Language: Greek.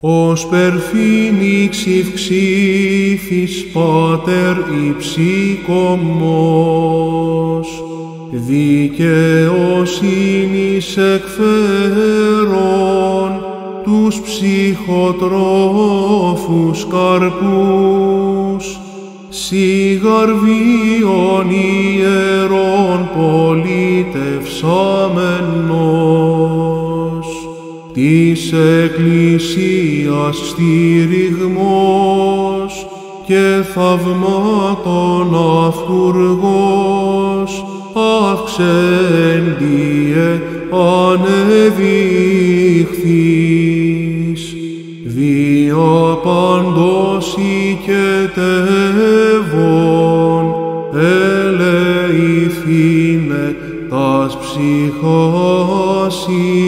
Ως περφήνιξ υυξήθης Πάτερ υψήκομος, δικαιοσύνης εκφέρον τους ψυχοτρόφους καρπούς, σιγαρ βίον ιερών πολιτευσάμενος, της Εκκλησίας στηριγμός και θαυμάτων αυτουργός, αυξέντιε ανεδείχθης, δια παντός οικετεύων, ελεηθήνε τας ψυχάς